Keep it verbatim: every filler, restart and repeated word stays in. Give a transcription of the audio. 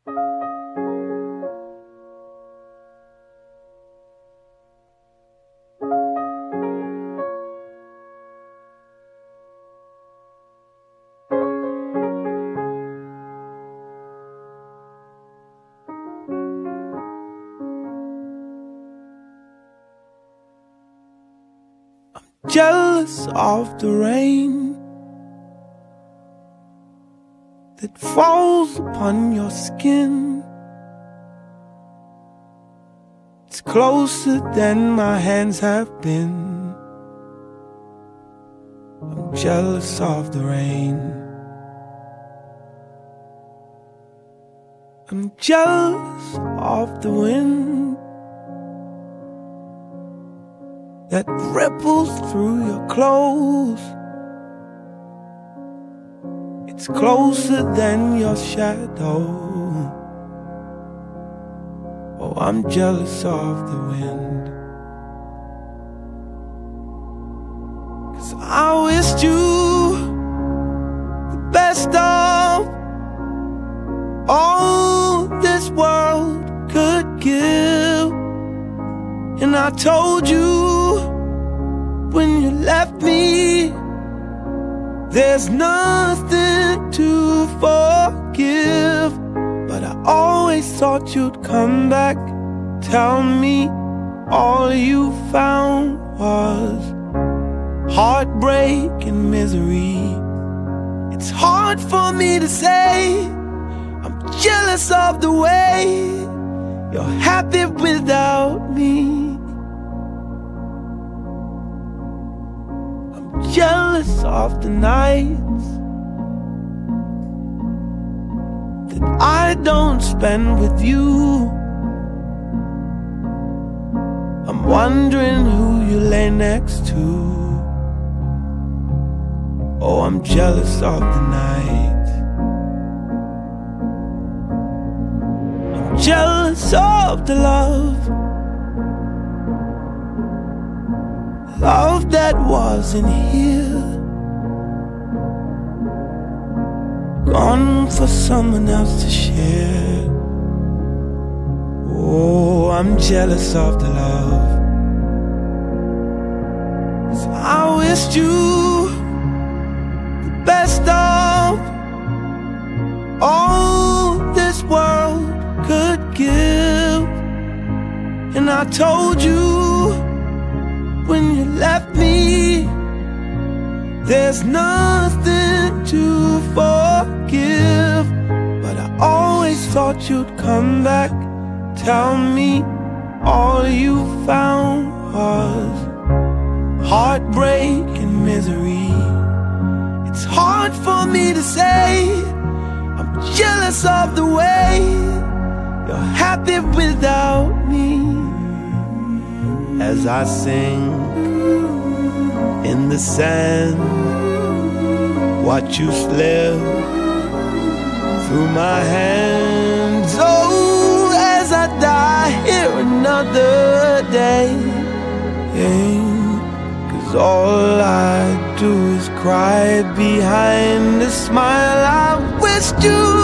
Jealous of the rain that falls upon your skin. It's closer than my hands have been. I'm jealous of the rain. I'm jealous of the wind that ripples through your clothes. It's closer than your shadow. Oh, I'm jealous of the wind, 'cause I wished you the best of all this world could give. And I told you when you left me, there's nothing to forgive. But I always thought you'd come back, tell me all you found was heartbreak and misery. It's hard for me to say, I'm jealous of the way you're happy without me. Jealous of the nights that I don't spend with you. I'm wondering who you lay next to. Oh, I'm jealous of the night. I'm jealous of the love, love that wasn't here, gone for someone else to share. Oh, I'm jealous of the love, 'cause I wished you the best of all this world could give. And I told you when you left me, there's nothing to forgive. But I always thought you'd come back, tell me all you found was heartbreak and misery. It's hard for me to say, I'm jealous of the way you're happy without me. As I sink in the sand, watch you slip through my hands. Oh, as I die here another day, yeah, 'cause all I do is cry behind a smile. I wished you